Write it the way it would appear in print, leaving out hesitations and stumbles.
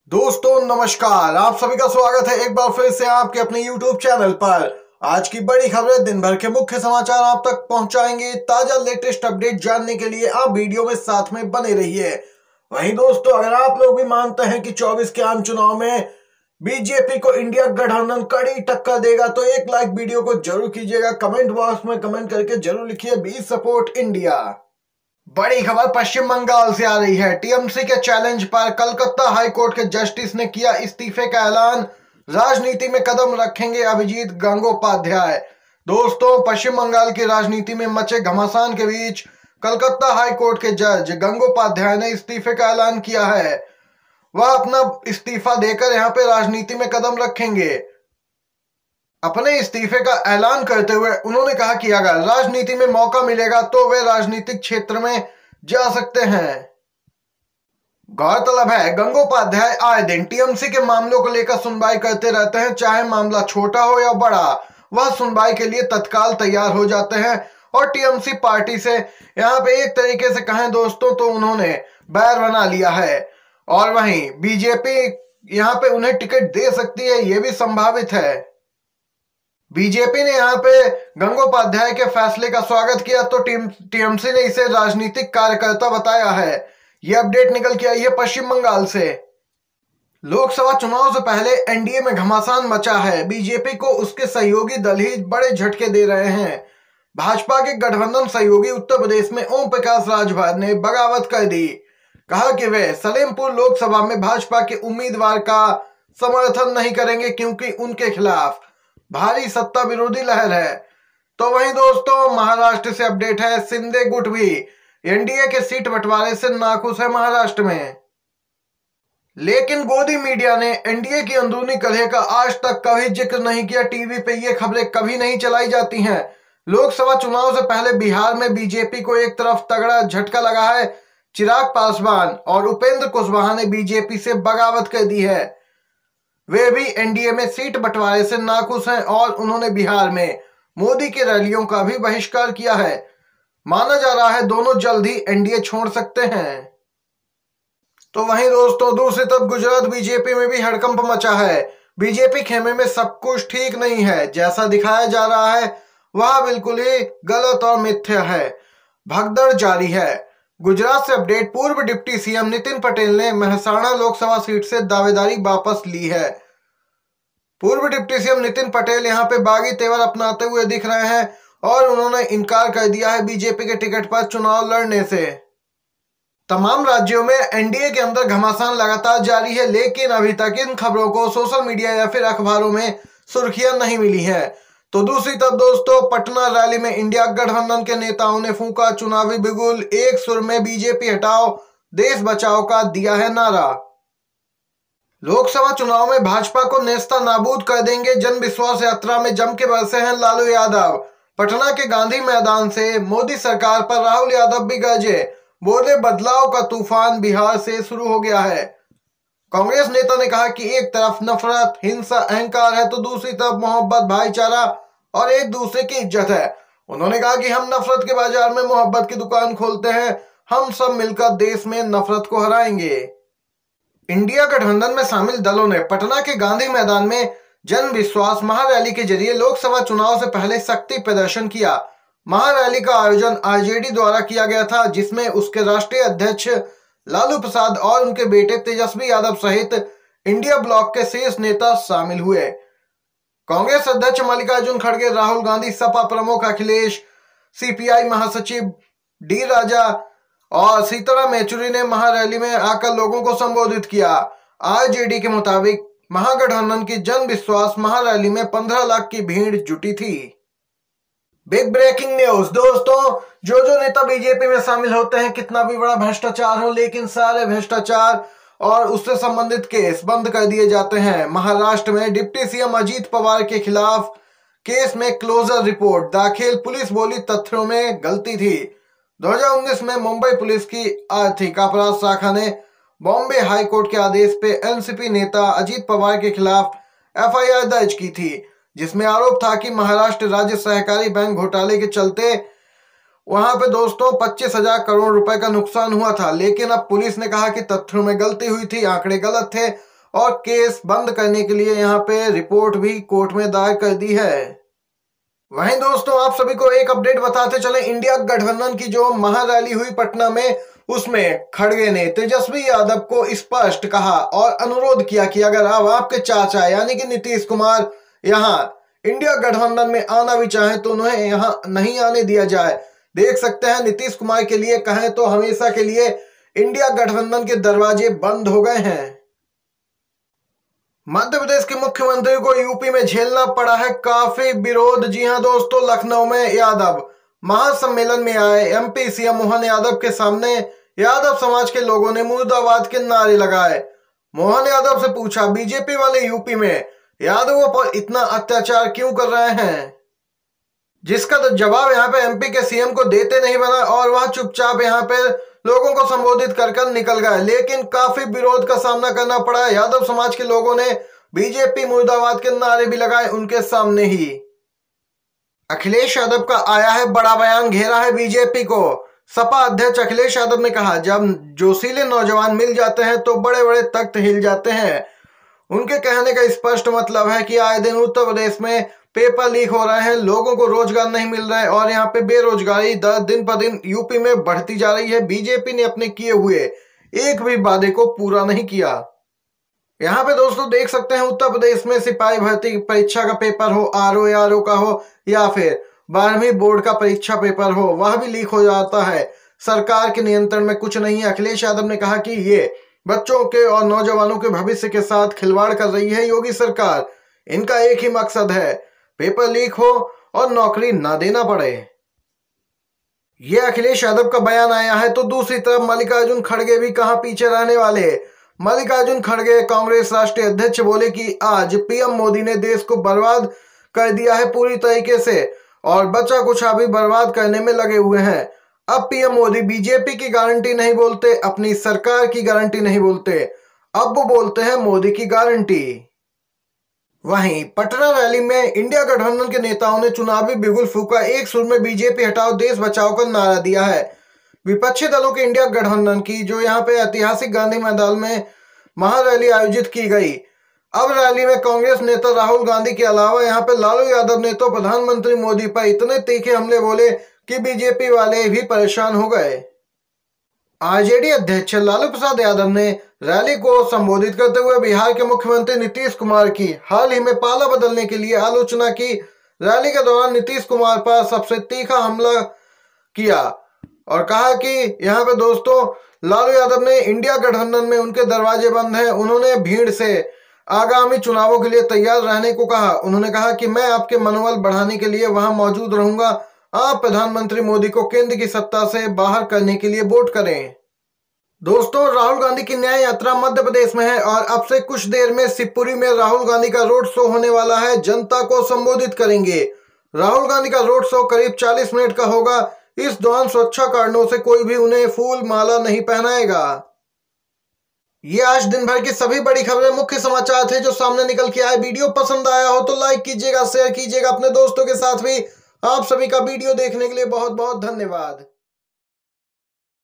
दोस्तों नमस्कार, आप सभी का स्वागत है एक बार फिर से आपके अपने YouTube चैनल पर। आज की बड़ी खबरें, दिन भर के मुख्य समाचार आप तक पहुंचाएंगे। ताजा लेटेस्ट अपडेट जानने के लिए आप वीडियो में साथ में बने रहिए। वहीं दोस्तों, अगर आप लोग भी मानते हैं कि 24 के आम चुनाव में बीजेपी को इंडिया गठबंधन कड़ी टक्कर देगा तो एक लाइक वीडियो को जरूर कीजिएगा। कमेंट बॉक्स में कमेंट करके जरूर लिखिए वी सपोर्ट इंडिया। बड़ी खबर पश्चिम बंगाल से आ रही है। टीएमसी के चैलेंज पर कलकत्ता हाई कोर्ट के जस्टिस ने किया इस्तीफे का ऐलान। राजनीति में कदम रखेंगे अभिजीत गंगोपाध्याय। दोस्तों, पश्चिम बंगाल की राजनीति में मचे घमासान के बीच कलकत्ता हाई कोर्ट के जज गंगोपाध्याय ने इस्तीफे का ऐलान किया है। वह अपना इस्तीफा देकर यहां पे राजनीति में कदम रखेंगे। अपने इस्तीफे का ऐलान करते हुए उन्होंने कहा कि अगर राजनीति में मौका मिलेगा तो वे राजनीतिक क्षेत्र में जा सकते हैं। गौरतलब है, गंगोपाध्याय आए दिन टीएमसी के मामलों को लेकर सुनवाई करते रहते हैं। चाहे मामला छोटा हो या बड़ा, वह सुनवाई के लिए तत्काल तैयार हो जाते हैं। और टीएमसी पार्टी से यहाँ पे एक तरीके से कहें दोस्तों तो उन्होंने बैर बना लिया है। और वहीं बीजेपी यहाँ पे उन्हें टिकट दे सकती है, यह भी संभावित है। बीजेपी ने यहाँ पे गंगोपाध्याय के फैसले का स्वागत किया तो टीएमसी ने इसे राजनीतिक कार्यकर्ता बताया है। यह अपडेट निकल के आई है पश्चिम बंगाल से। लोकसभा चुनाव से पहले एनडीए में घमासान मचा है। बीजेपी को उसके सहयोगी दल ही बड़े झटके दे रहे हैं। भाजपा के गठबंधन सहयोगी उत्तर प्रदेश में ओम प्रकाश राजभर ने बगावत कर दी। कहा कि वे सलेमपुर लोकसभा में भाजपा के उम्मीदवार का समर्थन नहीं करेंगे क्योंकि उनके खिलाफ भारी सत्ता विरोधी लहर है। तो वहीं दोस्तों, महाराष्ट्र से अपडेट है। शिंदे गुट भी एनडीए के सीट बंटवारे से नाखुश है महाराष्ट्र में। लेकिन गोदी मीडिया ने एनडीए की अंदरूनी कलह का आज तक कभी जिक्र नहीं किया। टीवी पे ये खबरें कभी नहीं चलाई जाती हैं। लोकसभा चुनाव से पहले बिहार में बीजेपी को एक तरफ तगड़ा झटका लगा है। चिराग पासवान और उपेंद्र कुशवाहा ने बीजेपी से बगावत कर दी है। वे भी एनडीए में सीट बंटवारे से नाखुश हैं और उन्होंने बिहार में मोदी की रैलियों का भी बहिष्कार किया है। माना जा रहा है दोनों जल्द ही एनडीए छोड़ सकते हैं। तो वहीं दोस्तों, दूसरी तरफ गुजरात बीजेपी में भी हड़कंप मचा है। बीजेपी खेमे में सब कुछ ठीक नहीं है। जैसा दिखाया जा रहा है वह बिल्कुल ही गलत और मिथ्या है। भगदड़ जारी है। गुजरात से अपडेट। पूर्व डिप्टी सीएम नितिन पटेल ने मेहसाणा लोकसभा सीट से दावेदारी वापस ली है। पूर्व डिप्टी सीएम नितिन पटेल यहां पे बागी तेवर अपनाते हुए दिख रहे हैं और उन्होंने इनकार कर दिया है बीजेपी के टिकट पर चुनाव लड़ने से। तमाम राज्यों में एनडीए के अंदर घमासान लगातार जारी है, लेकिन अभी तक इन खबरों को सोशल मीडिया या फिर अखबारों में सुर्खियां नहीं मिली है। तो दूसरी तरफ दोस्तों, पटना रैली में इंडिया गठबंधन के नेताओं ने फूंका चुनावी बिगुल। एक सुर में बीजेपी हटाओ देश बचाओ का दिया है नारा। लोकसभा चुनाव में भाजपा को नेस्ता नाबूद कर देंगे। जन विश्वास यात्रा में जम के बरसे हैं लालू यादव। पटना के गांधी मैदान से मोदी सरकार पर राहुल यादव भी गरजे। बोले बदलाव का तूफान बिहार से शुरू हो गया है। कांग्रेस नेता ने कहा कि एक तरफ नफरत, हिंसा, अहंकार है तो दूसरी तरफ मोहब्बत, भाईचारा और एक दूसरे की इज्जत है। उन्होंने कहा कि हम नफरत के बाजार में मोहब्बत की दुकान खोलते हैं। हम सब मिलकर देश में नफरत को हराएंगे। इंडिया गठबंधन में शामिल दलों ने पटना के गांधी मैदान में जन विश्वास महारैली के जरिए लोकसभा चुनाव से पहले शक्ति प्रदर्शन किया। महारैली का आयोजन आरजेडी द्वारा किया गया था, जिसमें उसके राष्ट्रीय अध्यक्ष लालू प्रसाद और उनके बेटे तेजस्वी यादव सहित इंडिया ब्लॉक के शीर्ष नेता शामिल हुए। कांग्रेस अध्यक्ष मल्लिकार्जुन खड़गे, राहुल गांधी, सपा प्रमुख अखिलेश, सीपीआई महासचिव डी राजा और सीताराम येचुरी ने महारैली में आकर लोगों को संबोधित किया। आरजेडी के मुताबिक महागठबंधन की जन विश्वास महारैली में 15 लाख की भीड़ जुटी थी। बिग ब्रेकिंग न्यूज दोस्तों, जो नेता बीजेपी में शामिल होते हैं, कितना भी बड़ा भ्रष्टाचार हो, लेकिन सारे भ्रष्टाचार और उससे संबंधित केस बंद कर दिए जाते हैं। महाराष्ट्र में डिप्टी सीएम अजीत पवार के खिलाफ केस में क्लोजर रिपोर्ट दाखिल। पुलिस बोली तथ्यों में गलती थी। 2019 में मुंबई पुलिस की आर्थिक अपराध शाखा ने बॉम्बे हाई कोर्ट के आदेश पे एनसीपी नेता अजीत पवार के खिलाफ एफआईआर दर्ज की थी, जिसमें आरोप था कि महाराष्ट्र राज्य सहकारी बैंक घोटाले के चलते वहां पे दोस्तों 25,000 करोड़ रुपए का नुकसान हुआ था। लेकिन अब पुलिस ने कहा कि तथ्यों में गलती हुई थी, आंकड़े गलत थे और केस बंद करने के लिए यहाँ पे रिपोर्ट भी कोर्ट में दायर कर दी है। वहीं दोस्तों आप सभी को एक अपडेट बताते चले, इंडिया गठबंधन की जो महारैली हुई पटना में, उसमें खड़गे ने तेजस्वी यादव को स्पष्ट कहा और अनुरोध किया कि अगर अब आपके चाचा यानी कि नीतीश कुमार यहाँ इंडिया गठबंधन में आना भी चाहे तो उन्हें यहाँ नहीं आने दिया जाए। देख सकते हैं नीतीश कुमार के लिए कहें तो हमेशा के लिए इंडिया गठबंधन के दरवाजे बंद हो गए हैं। मध्य प्रदेश के मुख्यमंत्री को यूपी में झेलना पड़ा है काफी विरोध। जी हां दोस्तों, लखनऊ में यादव महासम्मेलन में आए एमपी सीएम मोहन यादव के सामने यादव समाज के लोगों ने मुर्दाबाद के नारे लगाए। मोहन यादव से पूछा, बीजेपी वाले यूपी में यादवों पर इतना अत्याचार क्यों कर रहे हैं, जिसका तो जवाब यहाँ पे एमपी के सीएम को देते नहीं बना और वह चुपचाप यहाँ पे लोगों को संबोधित कर निकल गए। लेकिन काफी विरोध का सामना करना पड़ा। यादव समाज के लोगों ने बीजेपी मुर्दाबाद के नारे भी लगाए उनके सामने ही। अखिलेश यादव का आया है बड़ा बयान, घेरा है बीजेपी को। सपा अध्यक्ष अखिलेश यादव ने कहा, जब जोशीले नौजवान मिल जाते हैं तो बड़े बड़े तख्त हिल जाते हैं। उनके कहने का स्पष्ट मतलब है कि आए दिन उत्तर प्रदेश में पेपर लीक हो रहे हैं, लोगों को रोजगार नहीं मिल रहा है और यहाँ पे बेरोजगारी दर दिन पर दिन यूपी में बढ़ती जा रही है। बीजेपी ने अपने किए हुए एक भी वादे को पूरा नहीं किया। यहाँ पे दोस्तों देख सकते हैं उत्तर प्रदेश में सिपाही भर्ती परीक्षा का पेपर हो, आरओ का हो या फिर 12वीं बोर्ड का परीक्षा पेपर हो, वह भी लीक हो जाता है। सरकार के नियंत्रण में कुछ नहीं है। अखिलेश यादव ने कहा कि ये बच्चों के और नौजवानों के भविष्य के साथ खिलवाड़ कर रही है योगी सरकार। इनका एक ही मकसद है, पेपर लीक हो और नौकरी ना देना पड़े। यह अखिलेश यादव का बयान आया है तो दूसरी तरफ मल्लिकार्जुन खड़गे भी कहां पीछे रहने वाले। मल्लिकार्जुन खड़गे कांग्रेस राष्ट्रीय अध्यक्ष बोले कि आज पीएम मोदी ने देश को बर्बाद कर दिया है पूरी तरीके से और बचा कुछ अभी बर्बाद करने में लगे हुए हैं। अब पीएम मोदी बीजेपी की गारंटी नहीं बोलते, अपनी सरकार की गारंटी नहीं बोलते, अब वो बोलते हैं मोदी की गारंटी। वहीं पटना रैली में इंडिया गठबंधन के नेताओं ने चुनावी बिगुल फूका, एक सुर में बीजेपी हटाओ देश बचाओ का नारा दिया है। विपक्षी दलों के इंडिया गठबंधन की जो यहाँ पे ऐतिहासिक गांधी मैदान में महारैली आयोजित की गई। अब रैली में कांग्रेस नेता राहुल गांधी के अलावा यहाँ पे लालू यादव ने तो प्रधानमंत्री मोदी पर इतने तीखे हमले बोले कि बीजेपी वाले भी परेशान हो गए। आरजेडी अध्यक्ष लालू प्रसाद यादव ने रैली को संबोधित करते हुए बिहार के मुख्यमंत्री नीतीश कुमार की हाल ही में पाला बदलने के लिए आलोचना की। रैली के दौरान नीतीश कुमार पर सबसे तीखा हमला किया और कहा कि यहाँ पे दोस्तों लालू यादव ने इंडिया गठबंधन में उनके दरवाजे बंद हैं। उन्होंने भीड़ से आगामी चुनावों के लिए तैयार रहने को कहा। उन्होंने कहा कि मैं आपके मनोबल बढ़ाने के लिए वहां मौजूद रहूंगा, आप प्रधानमंत्री मोदी को केंद्र की सत्ता से बाहर करने के लिए वोट करें। दोस्तों राहुल गांधी की न्याय यात्रा मध्य प्रदेश में है और अब से कुछ देर में शिवपुरी में राहुल गांधी का रोड शो होने वाला है, जनता को संबोधित करेंगे। राहुल गांधी का रोड शो करीब 40 मिनट का होगा। इस दौरान सुरक्षा कारणों से कोई भी उन्हें फूल माला नहीं पहनाएगा। ये आज दिन भर की सभी बड़ी खबरें, मुख्य समाचार थे जो सामने निकल के आए। वीडियो पसंद आया हो तो लाइक कीजिएगा, शेयर कीजिएगा अपने दोस्तों के साथ भी। आप सभी का वीडियो देखने के लिए बहुत बहुत धन्यवाद।